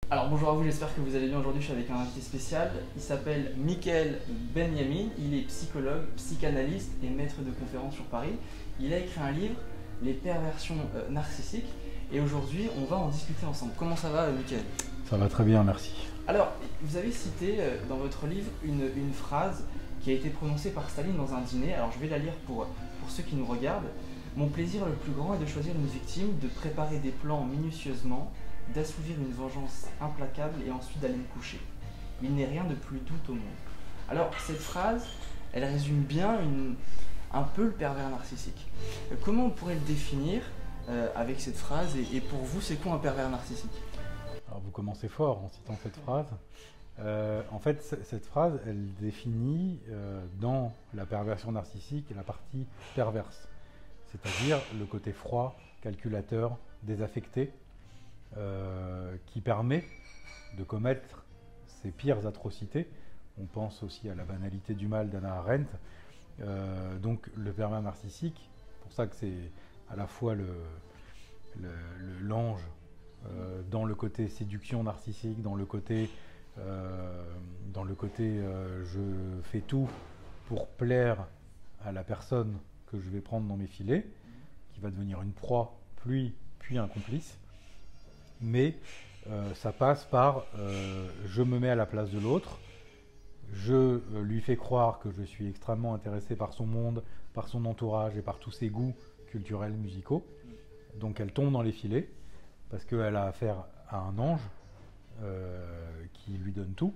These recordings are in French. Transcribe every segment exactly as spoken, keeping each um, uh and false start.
Alors bonjour à vous, j'espère que vous allez bien. Aujourd'hui je suis avec un invité spécial. Il s'appelle Michael Benyamin, il est psychologue, psychanalyste et maître de conférences sur Paris. Il a écrit un livre, Les perversions euh, narcissiques, et aujourd'hui on va en discuter ensemble. Comment ça va euh, Michael? Ça va très bien, merci. Alors, vous avez cité euh, dans votre livre une, une phrase qui a été prononcée par Staline dans un dîner. Alors je vais la lire pour, pour ceux qui nous regardent. Mon plaisir le plus grand est de choisir une victime, de préparer des plans minutieusement, d'assouvir une vengeance implacable et ensuite d'aller me coucher. Il n'est rien de plus doux au monde. Alors, cette phrase, elle résume bien une, un peu le pervers narcissique. Euh, Comment on pourrait le définir euh, avec cette phrase et, et pour vous, c'est quoi un pervers narcissique? Alors vous commencez fort en citant cette phrase. Euh, en fait, c- cette phrase, elle définit euh, dans la perversion narcissique la partie perverse, c'est-à-dire le côté froid, calculateur, désaffecté, euh, qui permet de commettre ses pires atrocités. On pense aussi à la banalité du mal d'Hannah Arendt. Euh, donc le pervers narcissique, c'est pour ça que c'est à la fois le, le- le- l'ange euh, dans le côté séduction narcissique, dans le côté, euh, dans le côté euh, je fais tout pour plaire à la personne que je vais prendre dans mes filets, qui va devenir une proie, puis, puis un complice. Mais euh, ça passe par euh, je me mets à la place de l'autre, je euh, lui fais croire que je suis extrêmement intéressé par son monde, par son entourage et par tous ses goûts culturels, musicaux. Donc elle tombe dans les filets parce qu'elle a affaire à un ange euh, qui lui donne tout.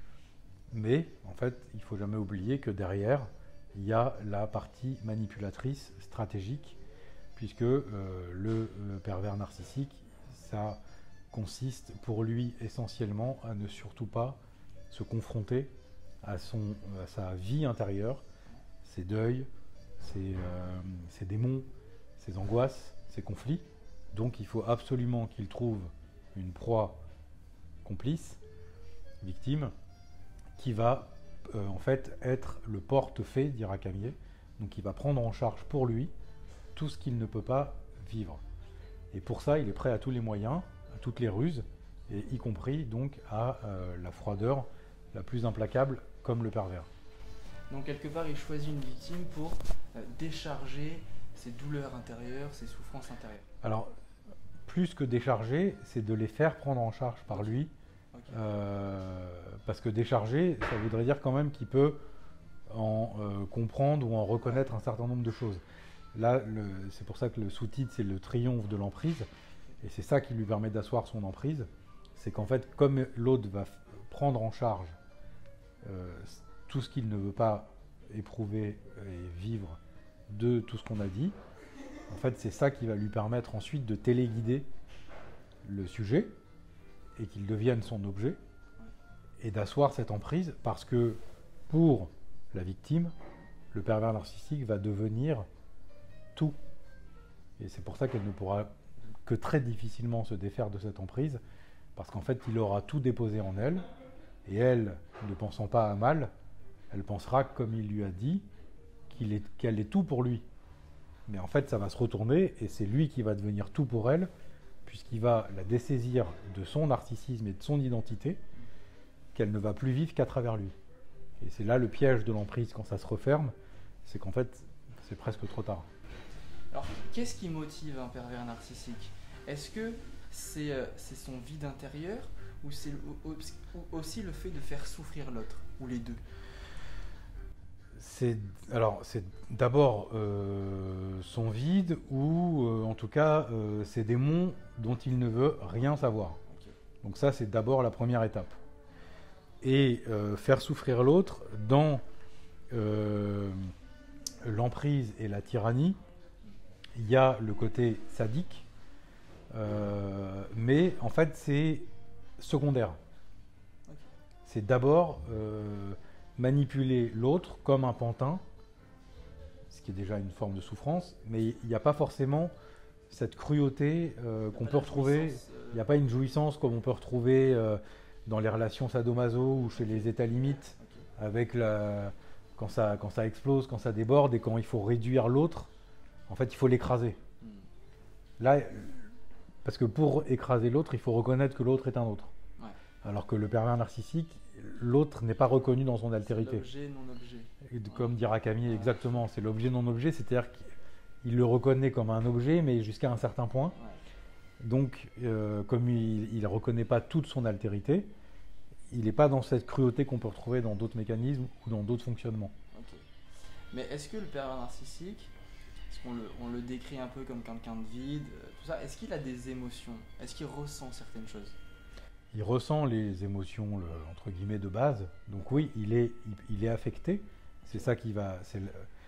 Mais en fait, il ne faut jamais oublier que derrière, il y a la partie manipulatrice stratégique, puisque euh, le euh, pervers narcissique, ça consiste pour lui essentiellement à ne surtout pas se confronter à, son, à sa vie intérieure, ses deuils, ses, euh, ses démons, ses angoisses, ses conflits. Donc il faut absolument qu'il trouve une proie complice, victime, qui va euh, en fait être le porte-fée, dira Camier. Donc il va prendre en charge pour lui tout ce qu'il ne peut pas vivre. Et pour ça, il est prêt à tous les moyens, à toutes les ruses, et y compris donc à euh, la froideur la plus implacable, comme le pervers. Donc quelque part, il choisit une victime pour euh, décharger ses douleurs intérieures, ses souffrances intérieures. Alors, plus que décharger, c'est de les faire prendre en charge par lui. Ok. Euh, parce que décharger, ça voudrait dire quand même qu'il peut en euh, comprendre ou en reconnaître un certain nombre de choses. Là, le- c'est pour ça que le sous-titre, c'est le triomphe de l'emprise. Et c'est ça qui lui permet d'asseoir son emprise. C'est qu'en fait, comme l'autre va f- prendre en charge euh, tout ce qu'il ne veut pas éprouver et vivre de tout ce qu'on a dit, en fait, c'est ça qui va lui permettre ensuite de téléguider le sujet et qu'il devienne son objet et d'asseoir cette emprise parce que pour la victime, le pervers narcissique va devenir tout. Et c'est pour ça qu'elle ne pourra que très difficilement se défaire de cette emprise parce qu'en fait, il aura tout déposé en elle et elle, ne pensant pas à mal, elle pensera, comme il lui a dit, qu'il est, qu'elle est tout pour lui. Mais en fait, ça va se retourner et c'est lui qui va devenir tout pour elle, puisqu'il va la dessaisir de son narcissisme et de son identité, qu'elle ne va plus vivre qu'à travers lui. Et c'est là le piège de l'emprise quand ça se referme, c'est qu'en fait, c'est presque trop tard. Alors, qu'est-ce qui motive un pervers narcissique? Est-ce que c'est euh, c'est son vide intérieur ou c'est le- au- au- aussi le fait de faire souffrir l'autre, ou les deux? C'est alors c'est d'abord euh, son vide ou euh, en tout cas euh, ses démons dont il ne veut rien savoir. Ok. Donc ça c'est d'abord la première étape. Et euh, faire souffrir l'autre dans euh, l'emprise et la tyrannie, il y a le côté sadique, euh, mais en fait c'est secondaire. Ok. C'est d'abord euh, manipuler l'autre comme un pantin, ce qui est déjà une forme de souffrance, mais il n'y a pas forcément cette cruauté euh, qu'on Pas peut la retrouver. jouissance, euh, Il n'y a pas une jouissance comme on peut retrouver euh, dans les relations sadomaso ou chez les états limites, ok. avec la, quand, ça, quand ça explose, quand ça déborde et quand il faut réduire l'autre. En fait, il faut l'écraser. Hmm. Là, parce que pour écraser l'autre, il faut reconnaître que l'autre est un autre. Ouais. Alors que le pervers narcissique, l'autre n'est pas reconnu dans son altérité. L'objet, non-objet. Et de- Comme dira Camille, exactement, c'est l'objet non-objet, c'est-à-dire qu'il le reconnaît comme un objet, mais jusqu'à un certain point. Ouais. Donc, euh, comme il ne reconnaît pas toute son altérité, il n'est pas dans cette cruauté qu'on peut retrouver dans d'autres mécanismes ou dans d'autres fonctionnements. Ok. Mais est-ce que le pervers narcissique, parce qu'on le, on le décrit un peu comme quelqu'un de vide, euh, tout ça, est-ce qu'il a des émotions? Est-ce qu'il ressent certaines choses? Il ressent les émotions, le- entre guillemets, de base. Donc oui, il est, il, il est affecté. C'est ça qui va... c'est le-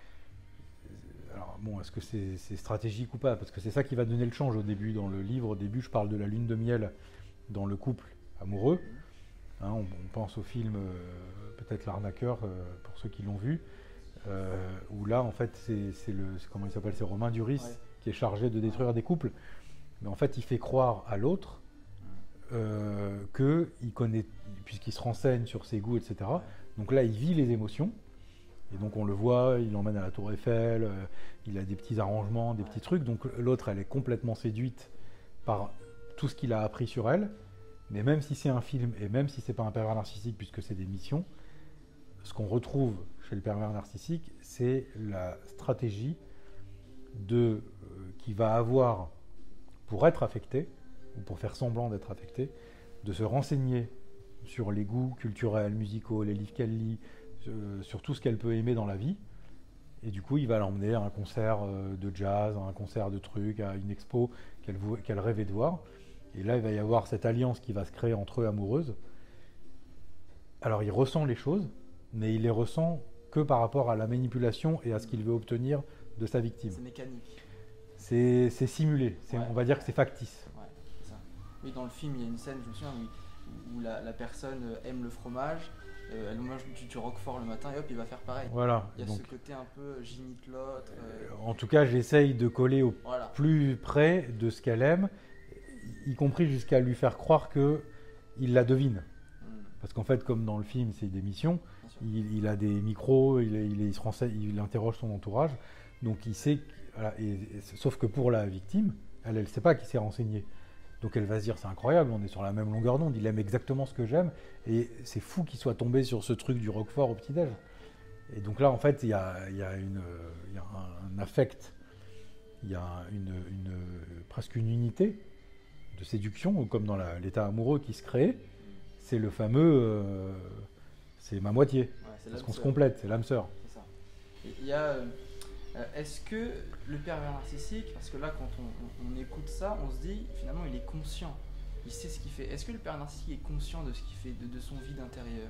alors bon, est-ce que c'est c'est stratégique ou pas? Parce que c'est ça qui va donner le change au début. Dans le livre, au début, je parle de la lune de miel dans le couple amoureux. Hein, on, on pense au film, euh, peut-être L'Arnaqueur, euh, pour ceux qui l'ont vu, euh, où là, en fait, c'est c'est le... c'est- comment il s'appelle? C'est Romain Duris, Ouais. qui est chargé de détruire des couples. Mais en fait, il fait croire à l'autre euh, qu'il connaît, puisqu'il se renseigne sur ses goûts, et cetera. Ouais. Donc là, il vit les émotions. Et donc on le voit, il l'emmène à la Tour Eiffel, euh, il a des petits arrangements, des Ouais. petits trucs. Donc l'autre, elle est complètement séduite par tout ce qu'il a appris sur elle. Mais même si c'est un film, et même si c'est pas un pervers narcissique, puisque c'est des missions, ce qu'on retrouve chez le pervers narcissique, c'est la stratégie de, euh, qu'il va avoir pour être affecté, ou pour faire semblant d'être affecté, de se renseigner sur les goûts culturels, musicaux, les livres qu'elle lit, euh, sur tout ce qu'elle peut aimer dans la vie. Et du coup, il va l'emmener à un concert euh, de jazz, à un concert de trucs, à une expo qu'elle vou- qu'elle rêvait de voir. Et là, il va y avoir cette alliance qui va se créer entre eux amoureuses. Alors, il ressent les choses, mais il les ressent que par rapport à la manipulation et à ce qu'il veut obtenir de sa victime. C'est mécanique. C'est c'est simulé, c'est- Ouais. on va dire que c'est factice. Ouais, c'est ça. Oui, dans le film, il y a une scène, je me souviens, où, où la, la personne euh, aime le fromage, euh, elle mange du, du roquefort le matin et hop, il va faire pareil. Voilà. Il y a Donc, ce côté un peu euh, j'imite l'autre. euh, en tout cas, j'essaye de coller au voilà. plus près de ce qu'elle aime, y compris jusqu'à lui faire croire que il la devine. Hmm, Parce qu'en fait, comme dans le film, c'est des missions, bien sûr. il, il a des micros, il, il, il se renseigne, il interroge son entourage, donc il sait. que- Voilà, et, et- sauf que pour la victime, elle ne sait pas qui s'est renseigné. Donc elle va se dire, c'est incroyable, on est sur la même longueur d'onde, il aime exactement ce que j'aime, et c'est fou qu'il soit tombé sur ce truc du roquefort au petit-déj. Et donc là, en fait, il y a, il y a, une, il y a un, un affect, il y a une, une, presque une unité de séduction, comme dans la- l'état amoureux qui se crée. C'est le fameux, euh, c'est ma moitié, Ouais, c'est parce l'âme qu'on se sœur. complète, c'est l'âme sœur. C'est ça. Et il y a. euh, euh, Est-ce que le pervers narcissique, parce que là, quand on, on- on écoute ça, on se dit finalement, il est conscient, il sait ce qu'il fait. Est-ce que le pervers narcissique est conscient de ce qu'il fait, de, de son vide intérieur?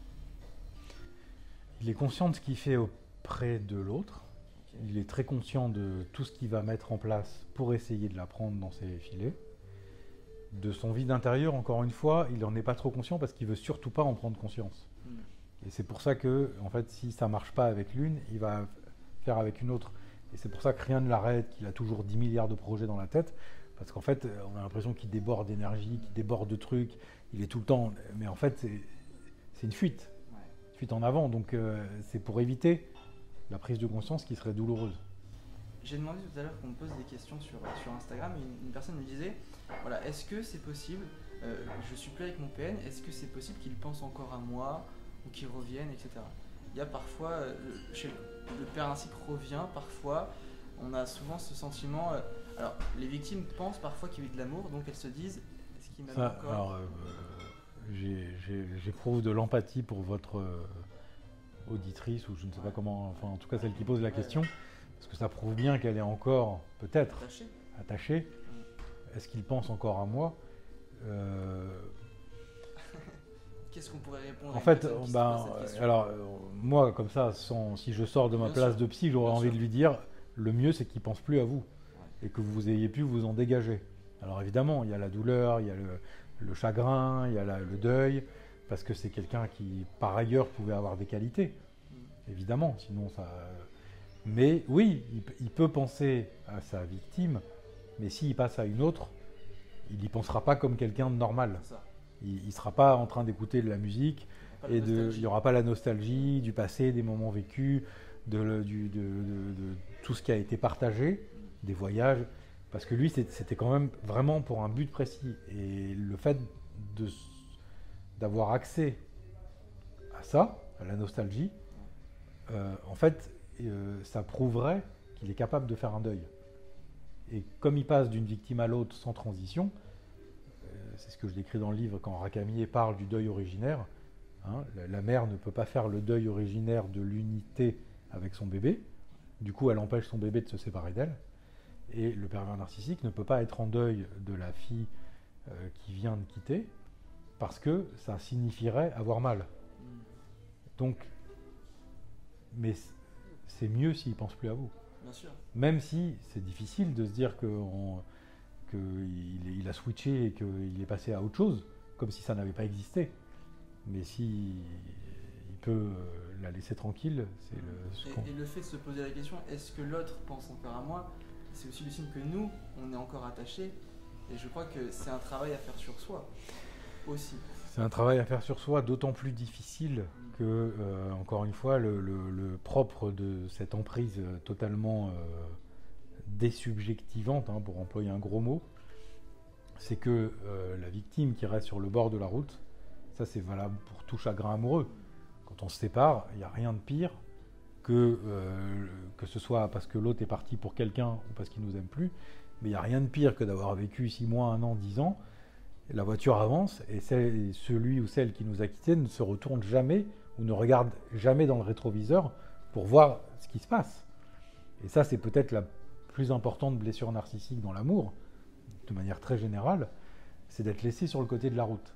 Il est conscient de ce qu'il fait auprès de l'autre. Ok. Il est très conscient de tout ce qu'il va mettre en place pour essayer de la prendre dans ses filets. De son vide intérieur, encore une fois, il n'en est pas trop conscient parce qu'il veut surtout pas en prendre conscience. Hmm. Et c'est pour ça que, en fait, si ça marche pas avec l'une, il va faire avec une autre. Et c'est pour ça que rien ne l'arrête, qu'il a toujours dix milliards de projets dans la tête. Parce qu'en fait, on a l'impression qu'il déborde d'énergie, qu'il déborde de trucs. Il est tout le temps. Mais en fait, c'est c'est une fuite. Ouais. Fuite en avant. Donc, euh, c'est pour éviter la prise de conscience qui serait douloureuse. J'ai demandé tout à l'heure qu'on me pose des questions sur, sur Instagram et une, une personne me disait voilà, est-ce que c'est possible, euh, je suis plus avec mon P N, est-ce que c'est possible qu'il pense encore à moi ou qu'il revienne, et cetera. Il y a parfois, euh, le, chez le, le père narcissique revient, parfois, on a souvent ce sentiment. Euh, alors, les victimes pensent parfois qu'il y a eu de l'amour, donc elles se disent est-ce qu'il m'aime Ça, encore? alors, euh, j'ai- j'ai- j'éprouve de l'empathie pour votre euh, auditrice, ou je ne sais pas comment, enfin en tout cas celle qui pose la Ouais. question, parce que ça prouve bien qu'elle est encore, peut-être, Attaché. attachée. Est-ce qu'il pense encore à moi? Euh, Qu'est-ce qu'on pourrait répondre à En une fait, personne qui se ben, pose cette question? alors, euh, moi, comme ça, sans, si je sors de ma Bien place sûr. de psy, j'aurais Bien envie sûr. de lui dire, le mieux, c'est qu'il pense plus à vous, Ouais. et que vous ayez pu vous en dégager. Alors évidemment, il y a la douleur, il y a le, le chagrin, il y a la- le deuil, parce que c'est quelqu'un qui, par ailleurs, pouvait avoir des qualités, Mm. évidemment, sinon ça... Mais oui, il, p- il peut penser à sa victime, mais s'il passe à une autre, il n'y pensera pas comme quelqu'un de normal. C'est ça. Il ne sera pas en train d'écouter de la musique, Pas de et de, nostalgie. il n'y aura pas la nostalgie du passé, des moments vécus, de, le- du- de- de- de tout ce qui a été partagé, des voyages, parce que lui, c'est- c'était quand même vraiment pour un but précis. Et le fait de, s- d'avoir accès à ça, à la nostalgie, euh, en fait, euh, ça prouverait qu'il est capable de faire un deuil. Et comme il passe d'une victime à l'autre sans transition, euh, c'est ce que je décris dans le livre quand Racamier parle du deuil originaire, hein, la, la mère ne peut pas faire le deuil originaire de l'unité avec son bébé, du coup elle empêche son bébé de se séparer d'elle, et le pervers narcissique ne peut pas être en deuil de la fille euh, qui vient de quitter, parce que ça signifierait avoir mal. Donc, mais c'est mieux s'il ne pense plus à vous. Bien sûr. Même si c'est difficile de se dire qu'il il a switché et qu'il est passé à autre chose, comme si ça n'avait pas existé. Mais si il peut la laisser tranquille, c'est le... Et, et le fait de se poser la question, est-ce que l'autre pense encore à moi, c'est aussi le signe que nous, on est encore attachés. Et je crois que c'est un travail à faire sur soi, aussi. C'est un travail à faire sur soi, d'autant plus difficile que, euh, encore une fois, le, le, le propre de cette emprise totalement euh, désubjectivante, hein, pour employer un gros mot, c'est que euh, la victime qui reste sur le bord de la route, ça c'est valable pour tout chagrin amoureux. Quand on se sépare, il n'y a rien de pire que, euh, que ce soit parce que l'autre est parti pour quelqu'un ou parce qu'il ne nous aime plus, mais il n'y a rien de pire que d'avoir vécu six mois, un an, dix ans, la voiture avance et celle, celui ou celle qui nous a quittés ne se retourne jamais ou ne regarde jamais dans le rétroviseur pour voir ce qui se passe. Et ça, c'est peut-être la plus importante blessure narcissique dans l'amour, de manière très générale, c'est d'être laissé sur le côté de la route.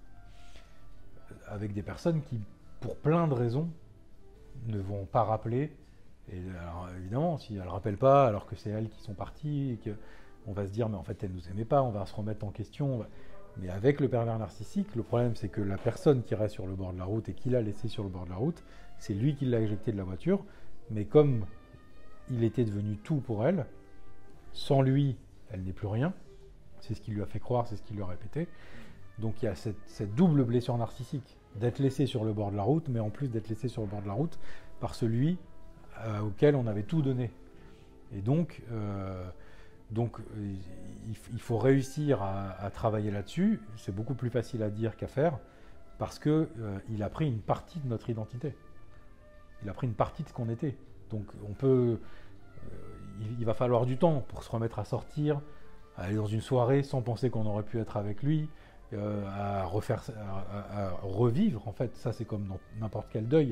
Avec des personnes qui, pour plein de raisons, ne vont pas rappeler. Et alors, évidemment, si elles ne rappellent pas, alors que c'est elles qui sont parties, et qu'on va se dire, mais en fait, elles ne nous aimaient pas, on va se remettre en question. Mais avec le pervers narcissique, le problème, c'est que la personne qui reste sur le bord de la route et qui l'a laissé sur le bord de la route, c'est lui qui l'a éjecté de la voiture. Mais comme il était devenu tout pour elle, sans lui, elle n'est plus rien. C'est ce qu'il lui a fait croire, c'est ce qu'il lui a répété. Donc il y a cette, cette double blessure narcissique, d'être laissé sur le bord de la route, mais en plus d'être laissé sur le bord de la route par celui euh, auquel on avait tout donné. Et donc, euh, donc euh, il, il faut réussir à, à travailler là-dessus. C'est beaucoup plus facile à dire qu'à faire, parce qu'il euh, a pris une partie de notre identité. Il a pris une partie de ce qu'on était. Donc on peut, euh, il, il va falloir du temps pour se remettre à sortir, à aller dans une soirée sans penser qu'on aurait pu être avec lui, euh, à refaire, à, à, à revivre. En fait, ça c'est comme dans n'importe quel deuil,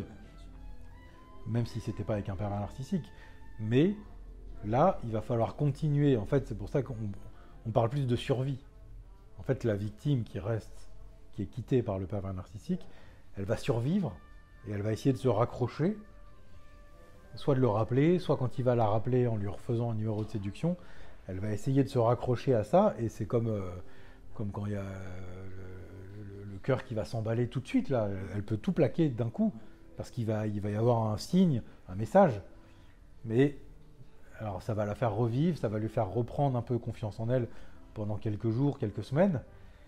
même si c'était pas avec un pervers narcissique. Mais là, il va falloir continuer. En fait, c'est pour ça qu'on on parle plus de survie. En fait, la victime qui reste, qui est quittée par le pervers narcissique, elle va survivre et elle va essayer de se raccrocher, soit de le rappeler, soit quand il va la rappeler en lui refaisant un numéro de séduction, elle va essayer de se raccrocher à ça, et c'est comme, euh, comme quand il y a euh, le, le, le cœur qui va s'emballer tout de suite, là. Elle peut tout plaquer d'un coup, parce qu'il va, il va y avoir un signe, un message. Mais alors ça va la faire revivre, ça va lui faire reprendre un peu confiance en elle pendant quelques jours, quelques semaines.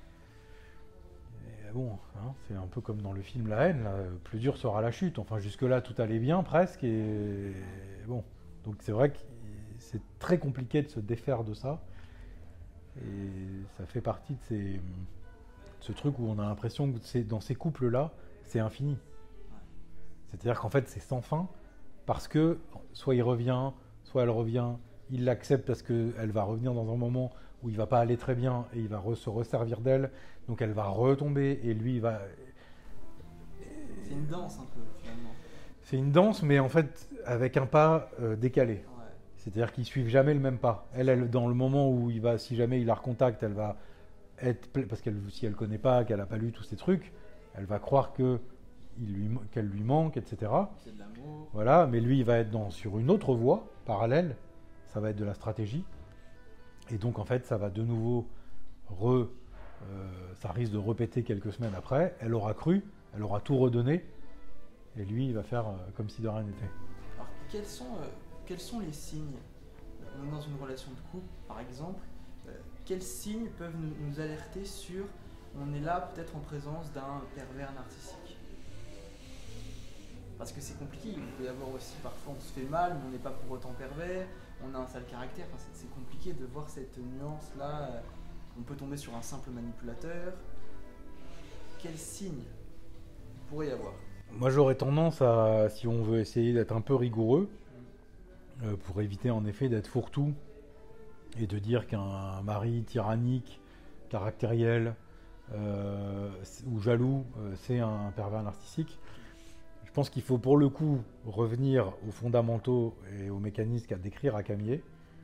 Et bon, hein, c'est un peu comme dans le film La Haine, là, plus dur sera la chute. Enfin, jusque-là, tout allait bien presque, et bon. Donc c'est vrai que c'est très compliqué de se défaire de ça, et ça fait partie de, ces, de ce truc où on a l'impression que c'est, dans ces couples-là, c'est infini. C'est-à-dire qu'en fait, c'est sans fin, parce que soit il revient, soit elle revient, il l'accepte parce qu'elle va revenir dans un moment où il ne va pas aller très bien, et il va re- se resservir d'elle, donc elle va retomber, et lui, il va... C'est une danse un peu, finalement. C'est une danse, mais en fait, avec un pas euh, décalé. C'est-à-dire qu'ils suivent jamais le même pas. Elle, elle, dans le moment où il va, si jamais il la recontacte, elle va être, parce qu'elle, si elle connaît pas, qu'elle a pas lu tous ces trucs, elle va croire que il lui, qu'elle lui manque, et cetera. C'est de l'amour. Voilà, mais lui, il va être dans, sur une autre voie parallèle. Ça va être de la stratégie. Et donc, en fait, ça va de nouveau re, euh, ça risque de répéter quelques semaines après. Elle aura cru, elle aura tout redonné, et lui, il va faire euh, comme si de rien n'était. Alors, quels sont euh... Quels sont les signes, on est dans une relation de couple par exemple, euh, quels signes peuvent nous, nous alerter sur on est là peut-être en présence d'un pervers narcissique? Parce que c'est compliqué, il peut y avoir aussi parfois on se fait mal mais on n'est pas pour autant pervers, on a un sale caractère, enfin, c'est, c'est compliqué de voir cette nuance-là, on peut tomber sur un simple manipulateur. Quels signes pourrait y avoir? Moi, j'aurais tendance à, si on veut essayer d'être un peu rigoureux, euh, pour éviter en effet d'être fourre-tout et de dire qu'un mari tyrannique, caractériel euh, ou jaloux, euh, c'est un pervers narcissique. Je pense qu'il faut pour le coup revenir aux fondamentaux et aux mécanismes qu'a décrit Racamier,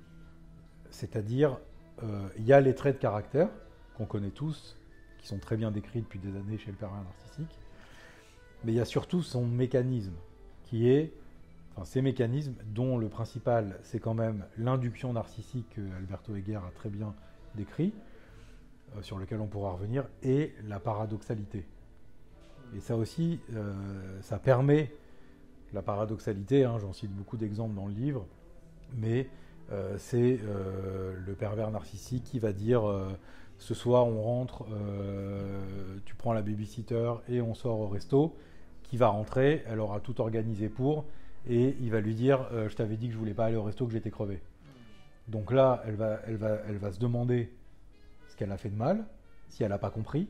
c'est-à-dire euh, il y a les traits de caractère qu'on connaît tous, qui sont très bien décrits depuis des années chez le pervers narcissique, mais il y a surtout son mécanisme, qui est, enfin ces mécanismes dont le principal c'est quand même l'induction narcissique que Alberto Heger a très bien décrit, euh, sur lequel on pourra revenir, et la paradoxalité. Et ça aussi, euh, ça permet la paradoxalité, hein, j'en cite beaucoup d'exemples dans le livre, mais euh, c'est euh, le pervers narcissique qui va dire euh, ce soir on rentre, euh, tu prends la babysitter et on sort au resto, qui va rentrer, elle aura tout organisé pour, et il va lui dire euh, je t'avais dit que je voulais pas aller au resto, que j'étais crevé. Donc là, elle va, elle va, elle va se demander ce qu'elle a fait de mal, si elle n'a pas compris,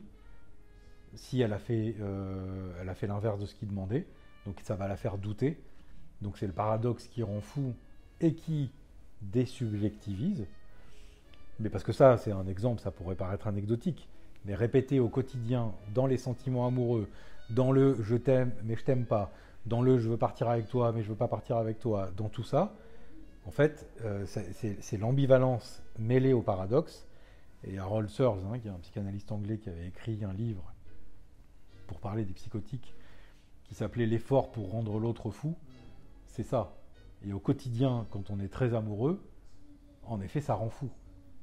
si elle a fait, euh, elle a fait l'inverse de ce qu'il demandait, donc ça va la faire douter. Donc c'est le paradoxe qui rend fou et qui désubjectivise. Mais parce que ça, c'est un exemple, ça pourrait paraître anecdotique, mais répéter au quotidien, dans les sentiments amoureux, dans le je t'aime mais je t'aime pas, dans le je veux partir avec toi mais je veux pas partir avec toi, dans tout ça, en fait, euh, c'est, c'est, c'est l'ambivalence mêlée au paradoxe. Et Harold Searle, hein, qui est un psychanalyste anglais qui avait écrit un livre pour parler des psychotiques, qui s'appelait L'effort pour rendre l'autre fou, c'est ça. Et au quotidien, quand on est très amoureux, en effet, ça rend fou.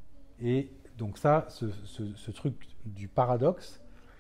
Et donc ça, ce, ce, ce truc du paradoxe,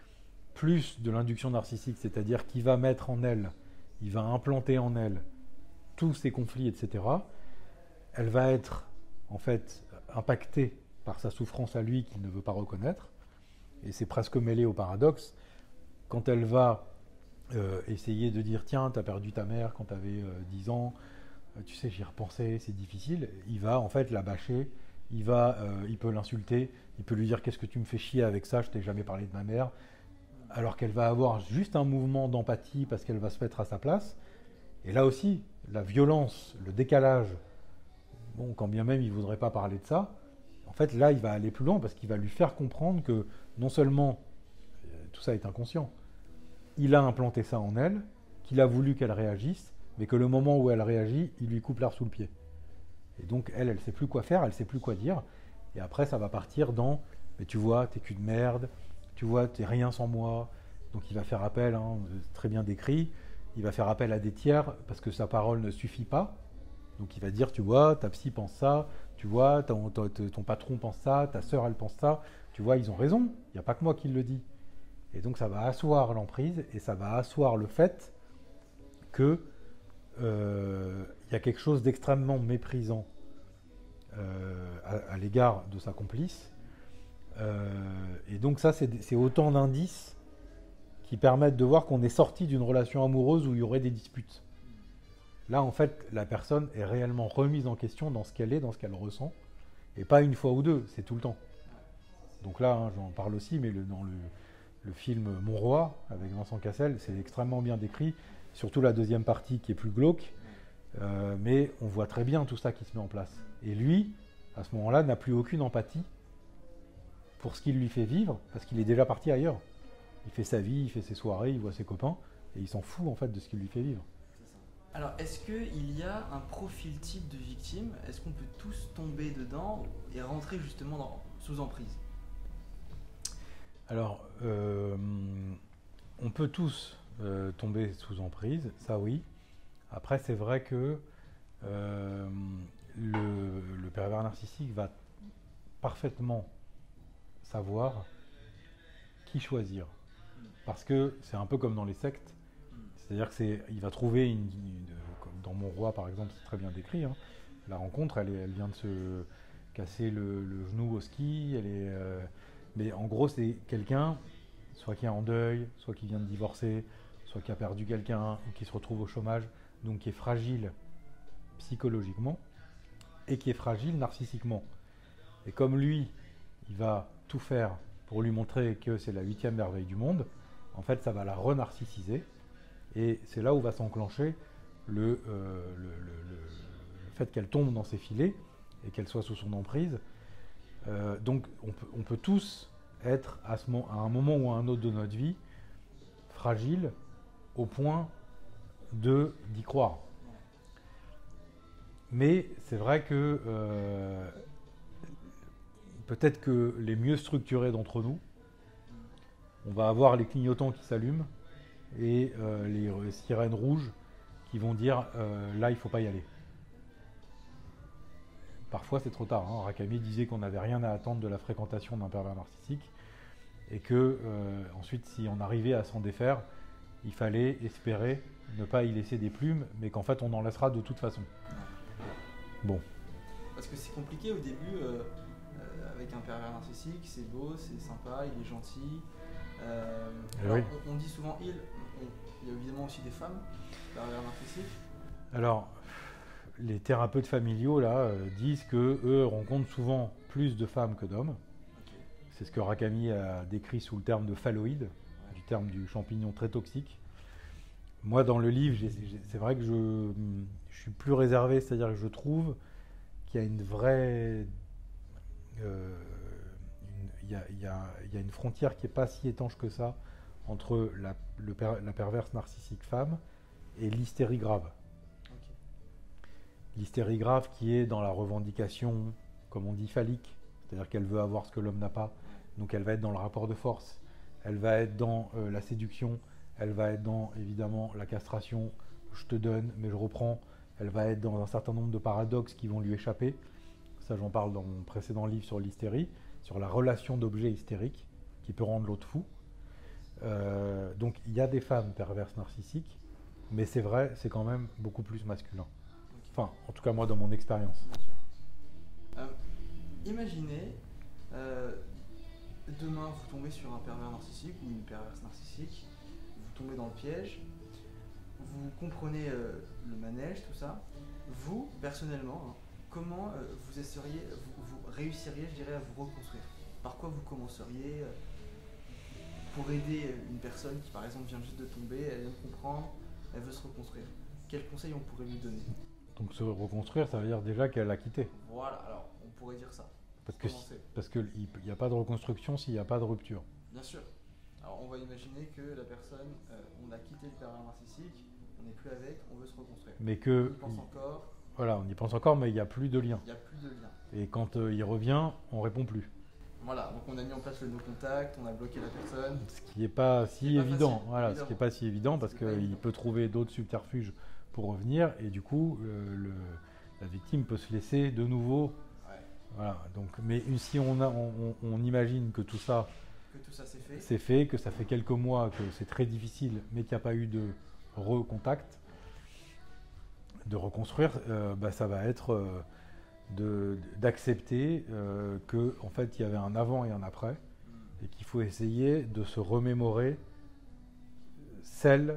plus de l'induction narcissique, c'est-à-dire qu'il va mettre en elle, il va implanter en elle tous ces conflits, et cetera, elle va être en fait impactée par sa souffrance à lui qu'il ne veut pas reconnaître, et c'est presque mêlé au paradoxe. Quand elle va euh, essayer de dire tiens, t'as perdu ta mère quand t'avais euh, dix ans, euh, tu sais, j'y repensais, c'est difficile, il va en fait la bâcher, il, va, euh, il peut l'insulter, il peut lui dire qu'est-ce que tu me fais chier avec ça, je t'ai jamais parlé de ma mère, alors qu'elle va avoir juste un mouvement d'empathie parce qu'elle va se mettre à sa place. Et là aussi, la violence, le décalage, bon, quand bien même il ne voudrait pas parler de ça, en fait là il va aller plus loin parce qu'il va lui faire comprendre que non seulement euh, tout ça est inconscient, il a implanté ça en elle, qu'il a voulu qu'elle réagisse, mais que le moment où elle réagit, il lui coupe l'herbe sous le pied. Et donc elle, elle ne sait plus quoi faire, elle ne sait plus quoi dire, et après ça va partir dans mais tu vois, t'es cul de merde, tu vois, t'es rien sans moi. Donc il va faire appel, hein, très bien décrit, il va faire appel à des tiers parce que sa parole ne suffit pas. Donc il va dire, tu vois, ta psy pense ça, tu vois, ton, ton, ton patron pense ça, ta sœur elle pense ça, tu vois, ils ont raison, il n'y a pas que moi qui le dis. Et donc ça va asseoir l'emprise et ça va asseoir le fait qu'il euh, y a quelque chose d'extrêmement méprisant euh, à, à l'égard de sa complice. Euh, et donc ça, c'est, c'est autant d'indices qui permettent de voir qu'on est sorti d'une relation amoureuse où il y aurait des disputes. Là, en fait, la personne est réellement remise en question dans ce qu'elle est, dans ce qu'elle ressent, et pas une fois ou deux, c'est tout le temps. Donc là, hein, j'en parle aussi, mais le, dans le, le film Mon Roi, avec Vincent Cassel, c'est extrêmement bien décrit, surtout la deuxième partie qui est plus glauque, euh, mais on voit très bien tout ça qui se met en place. Et lui, à ce moment-là, n'a plus aucune empathie pour ce qu'il lui fait vivre, parce qu'il est déjà parti ailleurs. Il fait sa vie, il fait ses soirées, il voit ses copains, et il s'en fout en fait de ce qu'il lui fait vivre. Alors, est-ce qu'il y a un profil type de victime? Est-ce qu'on peut tous tomber dedans et rentrer justement dans, sous emprise? Alors, euh, on peut tous euh, tomber sous emprise, ça oui. Après, c'est vrai que euh, le, le pervers narcissique va parfaitement savoir qui choisir. Parce que c'est un peu comme dans les sectes. C'est-à-dire qu'il va trouver, une, une, comme dans Mon Roi par exemple, c'est très bien décrit, hein, la rencontre, elle, est, elle vient de se casser le, le genou au ski, elle est, euh, mais en gros c'est quelqu'un, soit qui est en deuil, soit qui vient de divorcer, soit qui a perdu quelqu'un, ou qui se retrouve au chômage, donc qui est fragile psychologiquement, et qui est fragile narcissiquement. Et comme lui, il va tout faire pour lui montrer que c'est la huitième merveille du monde, en fait, ça va la renarcissiser. Et c'est là où va s'enclencher le, euh, le, le, le, le fait qu'elle tombe dans ses filets et qu'elle soit sous son emprise. Euh, donc, on peut, on peut tous être à, ce, à un moment ou à un autre de notre vie fragile au point de, d'y croire. Mais c'est vrai que euh, peut-être que les mieux structurés d'entre nous, on va avoir les clignotants qui s'allument et euh, les sirènes rouges qui vont dire euh, là il ne faut pas y aller. Parfois c'est trop tard. Hein. Rakami disait qu'on n'avait rien à attendre de la fréquentation d'un pervers narcissique et que euh, ensuite si on arrivait à s'en défaire, il fallait espérer ne pas y laisser des plumes, mais qu'en fait on en laissera de toute façon. Bon. Parce que c'est compliqué au début euh, euh, avec un pervers narcissique, c'est beau, c'est sympa, il est gentil. Euh, alors, oui. on, on dit souvent il, on, il y a évidemment aussi des femmes pervers narcissiques. Alors, les thérapeutes familiaux là euh, disent que eux rencontrent souvent plus de femmes que d'hommes. Okay. C'est ce que Rakami a décrit sous le terme de phalloïde, ouais. Du terme du champignon très toxique. Moi, dans le livre, j'ai, j'ai, c'est vrai que je, je suis plus réservé, c'est-à-dire que je trouve qu'il y a une vraie... Euh, une, il, y a, il, y a, il y a une frontière qui n'est pas si étanche que ça entre la, le per, la perverse narcissique femme et l'hystérie grave. Okay. L'hystérie grave qui est dans la revendication, comme on dit, phallique, c'est-à-dire qu'elle veut avoir ce que l'homme n'a pas, donc elle va être dans le rapport de force, elle va être dans euh, la séduction, elle va être dans, évidemment, la castration, je te donne, mais je reprends. Elle va être dans un certain nombre de paradoxes qui vont lui échapper. Ça, j'en parle dans mon précédent livre sur l'hystérie, sur la relation d'objet hystérique qui peut rendre l'autre fou. Euh, donc, il y a des femmes perverses narcissiques, mais c'est vrai, c'est quand même beaucoup plus masculin. Okay. Enfin, en tout cas, moi, dans mon expérience. Bien sûr. Euh, imaginez, euh, demain, vous tombez sur un pervers narcissique ou une perverse narcissique, vous tombez dans le piège, vous comprenez euh, le manège, tout ça. Vous, personnellement, hein, comment euh, vous, esseriez, vous, vous réussiriez, je dirais, à vous reconstruire? Par quoi vous commenceriez euh, pour aider une personne qui, par exemple, vient juste de tomber, elle vient de comprendre, elle veut se reconstruire? Quels conseils on pourrait lui donner? Donc se reconstruire, ça veut dire déjà qu'elle a quitté. Voilà, alors on pourrait dire ça. Parce que si, parce qu'il n'y a pas de reconstruction s'il n'y a pas de rupture. Bien sûr. Alors on va imaginer que la personne, euh, on a quitté le pervers narcissique, on n'est plus avec, on veut se reconstruire. Mais que, on y pense il, encore. Voilà, on y pense encore, mais il n'y a plus de lien. Il n'y a plus de lien. Et quand euh, il revient, on répond plus. Voilà, donc on a mis en place le no-contact, on a bloqué la personne. Ce qui n'est pas si pas évident. Facile, voilà, ce qui n'est pas si évident parce qu'il peut trouver d'autres subterfuges pour revenir et du coup, euh, le, la victime peut se laisser de nouveau. Ouais. Voilà. Donc, mais si on, a, on, on, on imagine que tout ça, que tout ça c'est fait. c'est fait, que ça fait quelques mois, que c'est très difficile, mais qu'il n'y a pas eu de recontact, de reconstruire, euh, bah, ça va être euh, de, d'accepter euh, que en fait il y avait un avant et un après, mm. et qu'il faut essayer de se remémorer celle,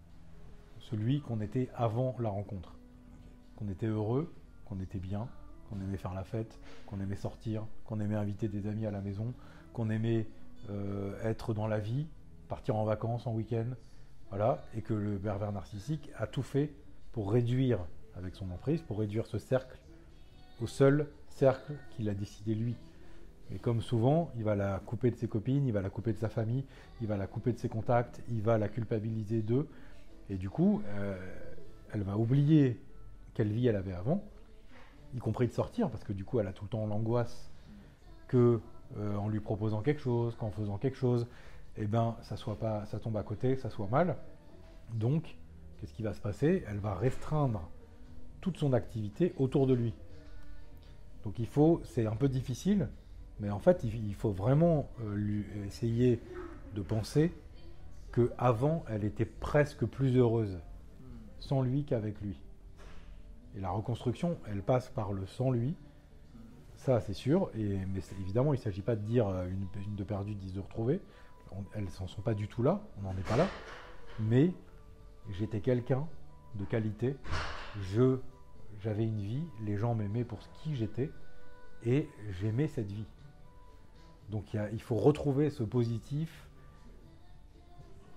celui qu'on était avant la rencontre, qu'on était heureux, qu'on était bien, qu'on aimait faire la fête, qu'on aimait sortir, qu'on aimait inviter des amis à la maison, qu'on aimait euh, être dans la vie, partir en vacances, en week-end, voilà, et que le pervers narcissique a tout fait pour réduire, avec son emprise, pour réduire ce cercle au seul cercle qu'il a décidé lui. Et comme souvent, il va la couper de ses copines, il va la couper de sa famille, il va la couper de ses contacts, il va la culpabiliser d'eux, et du coup, euh, elle va oublier quelle vie elle avait avant, y compris de sortir, parce que du coup, elle a tout le temps l'angoisse que euh, en lui proposant quelque chose, qu'en faisant quelque chose, eh ben, ça soit pas, ça tombe à côté, que ça soit mal. Donc, qu'est-ce qui va se passer? Elle va restreindre toute son activité autour de lui. Donc, il faut, c'est un peu difficile, mais en fait, il, il faut vraiment euh, lui essayer de penser qu'avant, elle était presque plus heureuse sans lui qu'avec lui. Et la reconstruction, elle passe par le sans lui, ça c'est sûr, et, mais c'est, évidemment il ne s'agit pas de dire une, une de perdue, dix de retrouvée, on, elles n'en sont pas du tout là, on n'en est pas là, mais j'étais quelqu'un de qualité, je, j'avais une vie, les gens m'aimaient pour ce qui j'étais, et j'aimais cette vie. Donc il, y a, il faut retrouver ce positif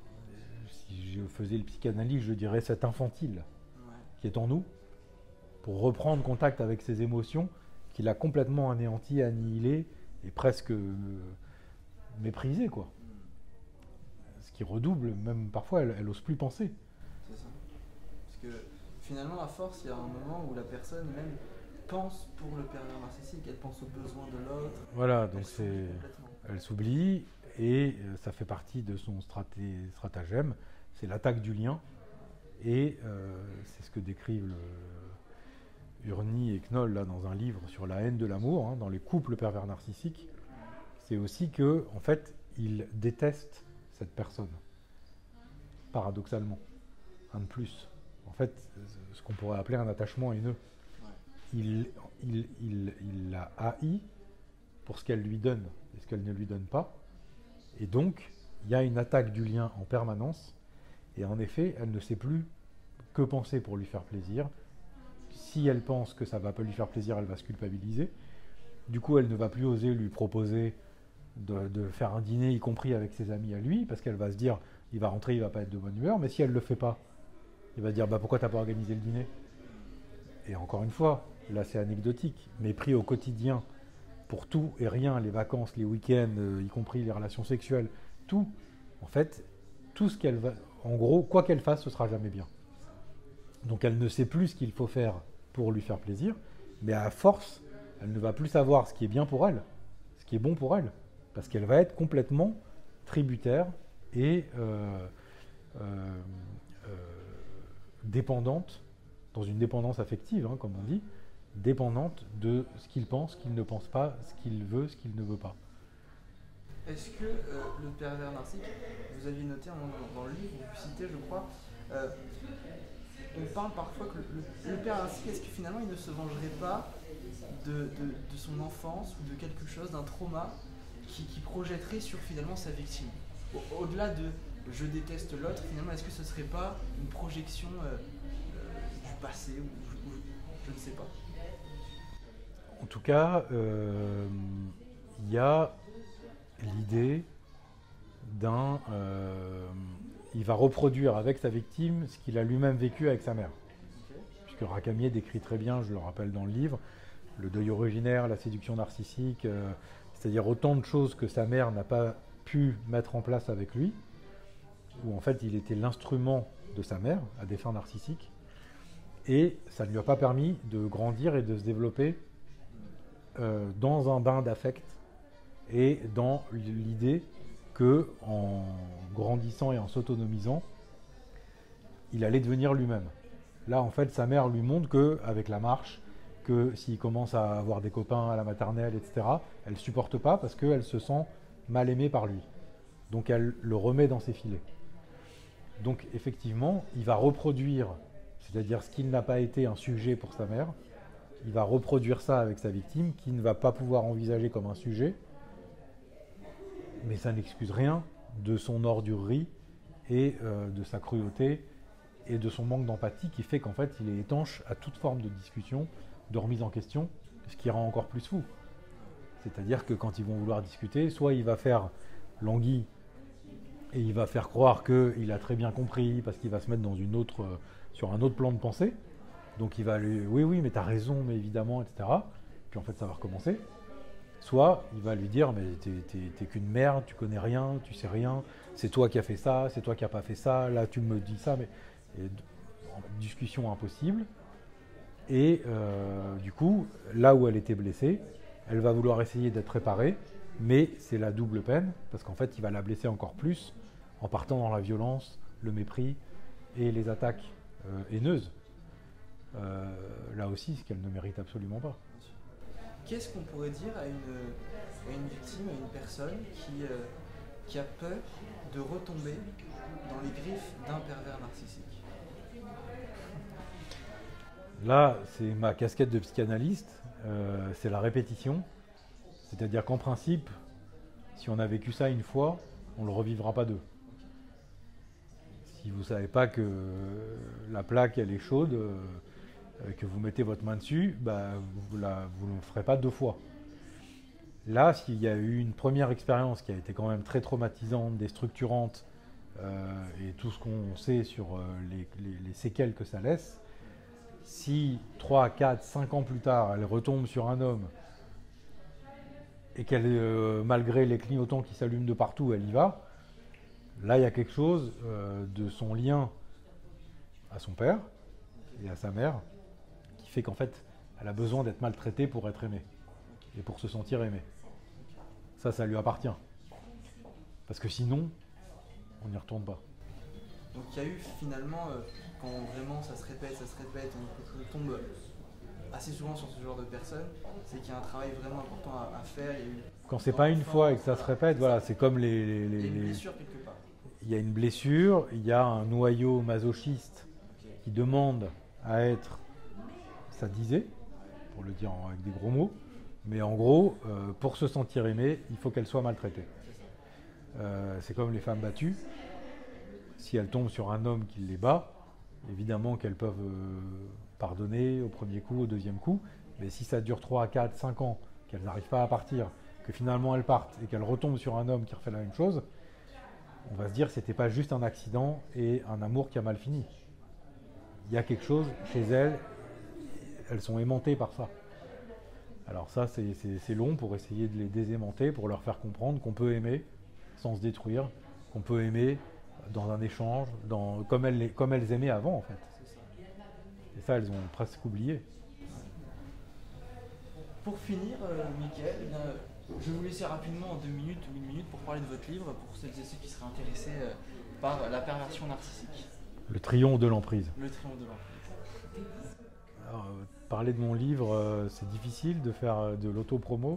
faisait le psychanalyste, je dirais cet infantile Ouais. qui est en nous, pour reprendre contact avec ses émotions, qu'il a complètement anéanti, annihilé et presque euh, méprisé, quoi. Ce qui redouble, même parfois, elle, elle ose plus penser. C'est ça. Parce que finalement, à force, il y a un moment où la personne même pense pour le pervers narcissique, elle pense aux besoins de l'autre. Voilà, donc Elle s'oublie c'est, complètement. elle s'oublie et euh, ça fait partie de son straté- stratagème, c'est l'attaque du lien. Et euh, c'est ce que décrivent le Urni et Knoll là, dans un livre sur la haine de l'amour, hein, dans les couples pervers narcissiques. C'est aussi que, en fait, ils détestent cette personne, paradoxalement, un de plus. En fait, ce qu'on pourrait appeler un attachement haineux. Il, il, il, il la haït pour ce qu'elle lui donne et ce qu'elle ne lui donne pas. Et donc, il y a une attaque du lien en permanence. Et en effet, elle ne sait plus que penser pour lui faire plaisir. Si elle pense que ça ne va pas lui faire plaisir, elle va se culpabiliser. Du coup, elle ne va plus oser lui proposer de, de faire un dîner, y compris avec ses amis à lui, parce qu'elle va se dire, il va rentrer, il ne va pas être de bonne humeur. Mais si elle ne le fait pas, il va dire, bah, pourquoi tu n'as pas organisé le dîner? Et encore une fois, là c'est anecdotique, mais pris au quotidien pour tout et rien, les vacances, les week-ends, euh, y compris les relations sexuelles, tout, en fait, tout ce qu'elle va... En gros, quoi qu'elle fasse, ce sera jamais bien. Donc elle ne sait plus ce qu'il faut faire pour lui faire plaisir, mais à force, elle ne va plus savoir ce qui est bien pour elle, ce qui est bon pour elle, parce qu'elle va être complètement tributaire et euh, euh, euh, dépendante, dans une dépendance affective, hein, comme on dit, dépendante de ce qu'il pense, ce qu'il ne pense pas, ce qu'il veut, ce qu'il ne veut pas. Est-ce que euh, le pervers narcissique, vous aviez noté un moment dans, dans le livre, vous citez, je crois, euh, on parle parfois que le, le, le pervers narcissique, est-ce que finalement il ne se vengerait pas de, de, de son enfance ou de quelque chose, d'un trauma qui, qui projetterait sur finalement sa victime? Au, au-delà de je déteste l'autre, finalement, est-ce que ce serait pas une projection euh, euh, du passé ou, ou je ne sais pas? En tout cas, il euh, y a l'idée d'un... Euh, il va reproduire avec sa victime ce qu'il a lui-même vécu avec sa mère. Okay. Puisque Racamier décrit très bien, je le rappelle dans le livre, le deuil originaire, la séduction narcissique, euh, c'est-à-dire autant de choses que sa mère n'a pas pu mettre en place avec lui, où en fait il était l'instrument de sa mère à des fins narcissiques, et ça ne lui a pas permis de grandir et de se développer euh, dans un bain d'affect et dans l'idée que en grandissant et en s'autonomisant, il allait devenir lui-même. Là, en fait, sa mère lui montre qu'avec la marche, que s'il commence à avoir des copains à la maternelle, et cetera, elle ne supporte pas parce qu'elle se sent mal aimée par lui. Donc elle le remet dans ses filets. Donc effectivement, il va reproduire, c'est-à-dire ce qu'il n'a pas été un sujet pour sa mère, il va reproduire ça avec sa victime, qui ne va pas pouvoir envisager comme un sujet, mais ça n'excuse rien de son ordurerie et euh, de sa cruauté et de son manque d'empathie qui fait qu'en fait il est étanche à toute forme de discussion, de remise en question, ce qui rend encore plus fou. C'est-à-dire que quand ils vont vouloir discuter, soit il va faire l'anguille et il va faire croire qu'il a très bien compris parce qu'il va se mettre dans une autre, euh, sur un autre plan de pensée. Donc il va lui oui oui mais t'as raison mais évidemment et cetera. Puis en fait ça va recommencer. Soit il va lui dire mais t'es, t'es, t'es qu'une merde, tu connais rien, tu sais rien, c'est toi qui as fait ça, c'est toi qui as pas fait ça, là tu me dis ça, mais et, discussion impossible. Et euh, du coup, là où elle était blessée, elle va vouloir essayer d'être réparée, mais c'est la double peine, parce qu'en fait il va la blesser encore plus en partant dans la violence, le mépris et les attaques euh, haineuses. Euh, là aussi, ce qu'elle ne mérite absolument pas. Qu'est-ce qu'on pourrait dire à une, à une victime, à une personne qui, euh, qui a peur de retomber dans les griffes d'un pervers narcissique? Là, c'est ma casquette de psychanalyste, euh, c'est la répétition. C'est-à-dire qu'en principe, si on a vécu ça une fois, on ne le revivra pas deux. Si vous ne savez pas que la plaque elle est chaude, euh, que vous mettez votre main dessus, bah, vous ne le ferez pas deux fois. Là, s'il y a eu une première expérience qui a été quand même très traumatisante, déstructurante, euh, et tout ce qu'on sait sur euh, les, les, les séquelles que ça laisse, si trois, quatre, cinq ans plus tard, elle retombe sur un homme et qu'elle, euh, malgré les clignotants qui s'allument de partout, elle y va, là il y a quelque chose euh, de son lien à son père et à sa mère qui fait qu'en fait, elle a besoin d'être maltraitée pour être aimée et pour se sentir aimée. Ça, ça lui appartient. Parce que sinon, on n'y retourne pas. Donc il y a eu finalement, euh, quand vraiment ça se répète, ça se répète, on, on tombe assez souvent sur ce genre de personnes, c'est qu'il y a un travail vraiment important à, à faire. Il y a eu Quand c'est pas une fois et que ça se répète, voilà, c'est comme les, les, les, il y a une les- blessure quelque part. il y a une blessure, il y a un noyau masochiste qui demande à être sadisé, pour le dire en- avec des gros mots, mais en gros, euh, pour se sentir aimé, il faut qu'elle soit maltraitée. Euh, c'est comme les femmes battues. Si elles tombent sur un homme qui les bat, évidemment qu'elles peuvent euh, pardonner au premier coup, au deuxième coup, mais si ça dure trois, quatre, cinq ans, qu'elles n'arrivent pas à partir, que finalement elles partent et qu'elles retombent sur un homme qui refait la même chose, on va se dire que c'était pas juste un accident et un amour qui a mal fini. Il y a quelque chose chez elles, elles sont aimantées par ça. Alors ça, c'est, c'est, c'est long pour essayer de les désaimanter, pour leur faire comprendre qu'on peut aimer sans se détruire, qu'on peut aimer dans un échange, dans, comme, elles, les- comme elles aimaient avant en fait. Et ça, elles ont presque oublié. Pour finir, euh, Mickaël, eh bien, je vais vous laisser rapidement en deux minutes ou une minute pour parler de votre livre, pour celles et ceux qui seraient intéressés euh, par la perversion narcissique. Le triomphe de l'emprise. Le triomphe de l'emprise. Alors, euh, parler de mon livre, euh, c'est difficile de faire euh, de l'auto-promo.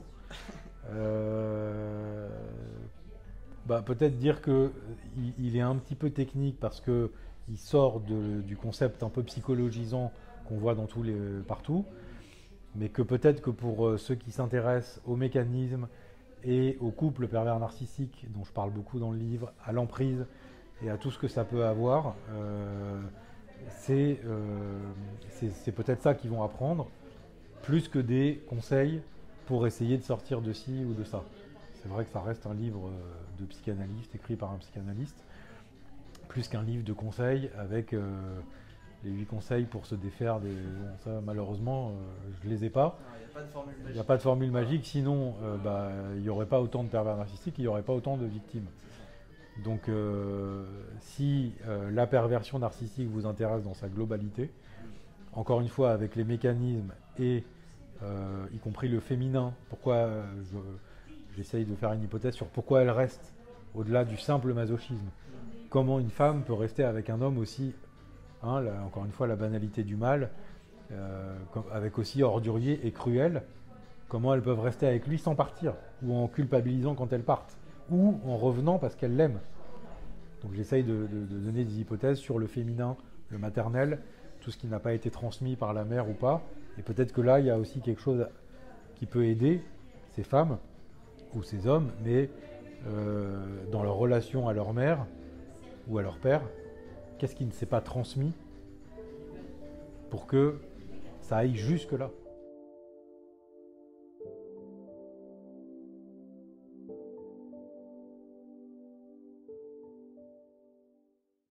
Euh, bah, peut-être dire que il, il est un petit peu technique parce que il sort de- du concept un peu psychologisant qu'on voit dans tous les partout, mais que peut-être que pour euh, ceux qui s'intéressent aux mécanismes et aux couples pervers narcissiques, dont je parle beaucoup dans le livre, à l'emprise et à tout ce que ça peut avoir, euh, c'est euh, c'est- c'est peut-être ça qu'ils vont apprendre, plus que des conseils pour essayer de sortir de ci ou de ça. C'est vrai que ça reste un livre euh, de psychanalyste, écrit par un psychanalyste, plus qu'un livre de conseils avec euh, les huit conseils pour se défaire des... Bon, ça, malheureusement, euh, je ne les ai pas. Il n'y a pas de formule Il magique. n'y a pas de formule magique, sinon euh, bah, il n'y aurait pas autant de pervers narcissiques, il n'y aurait pas autant de victimes. Donc euh, si euh, la perversion narcissique vous intéresse dans sa globalité, encore une fois avec les mécanismes et euh, y compris le féminin, pourquoi euh, je- j'essaye de faire une hypothèse sur pourquoi elle reste au-delà du simple masochisme. Comment une femme peut rester avec un homme aussi, hein, là, encore une fois la banalité du mal, euh, com- avec aussi ordurier et cruel, comment elles peuvent rester avec lui sans partir, ou en culpabilisant quand elles partent, ou en revenant parce qu'elles l'aiment. Donc j'essaye de, de- de donner des hypothèses sur le féminin, le maternel, tout ce qui n'a pas été transmis par la mère ou pas, et peut-être que là il y a aussi quelque chose qui peut aider ces femmes ou ces hommes, mais euh, dans leur relation à leur mère ou à leur père, qu'est-ce qui ne s'est pas transmis pour que ça aille jusque-là ?